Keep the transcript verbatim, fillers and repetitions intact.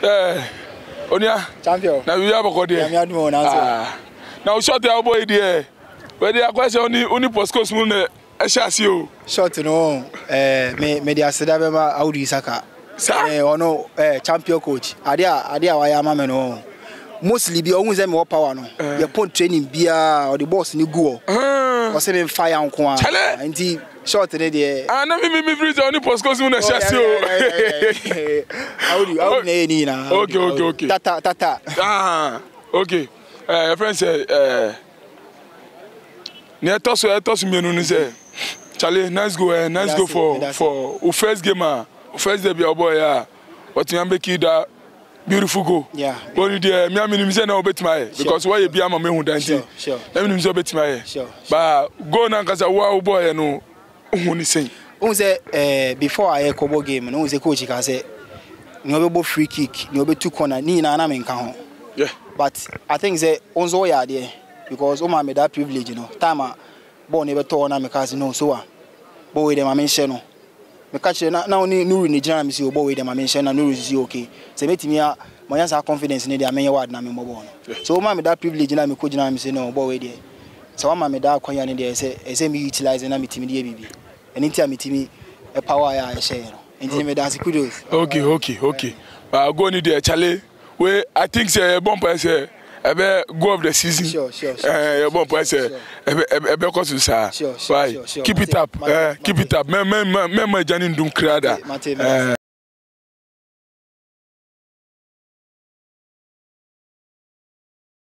Eh, Onia champion. Now we have a code. Yeah, me admo na so. Now short the boy there. But they are question only only postcode moon e shasi o. Short no eh me me dia seda be ma Audu Isaka. Eh ono eh champion coach. Ade a ade a wa ya ma me no. Mostly be ohun say me power no. Ye pon training bia or the boss ni go. O say me fire nko a. Nti short ne de. Ah na me me freeze only postcode moon e shasi o. Audu Audu na ni na. Okay okay okay. Tata tata. Ah okay. Eh your friend say eh ne toss e toss me no ni say Charlie, nice go, eh, nice go for for our first game, ah, first day, your boy, yeah. But you make it that beautiful go. Yeah. But you there, me, I mean, you say no bet my because why you be a man who dance? Sure, sure. I mean, you bet my. Sure. But go now, cause I wow boy, you know, who is saying. Who say, eh, before I Kobo game, no, the coach can say, no be free kick, no be two corner, ni na na menka. Yeah. But I think say onzo ya there because Oma made that privilege, you know. Time born never told na because no so ah. Boy dem mention no. Me catch na na only Nuru ni jina me see boy dem mention na Nuru is okay. Say metimi a my answer confidence ni dey amenye word na me mo born. So Oma me that privilege na me ko jina me say no boy there. So Oma me that kwanya ni there say say me utilize na me timi dey bibi. Anything me timi e power ya e share no. Enti me dance kudos. Okay, okay, okay. But go ni there Charlie. We I think say bon pass say ebe go of the season. Sure, sure, sure. Eh, your bon pass say ebe ebe cause you sir. Sure, sure, sure. Keep it up. Eh, keep it up. Me me me me jani ndum krada.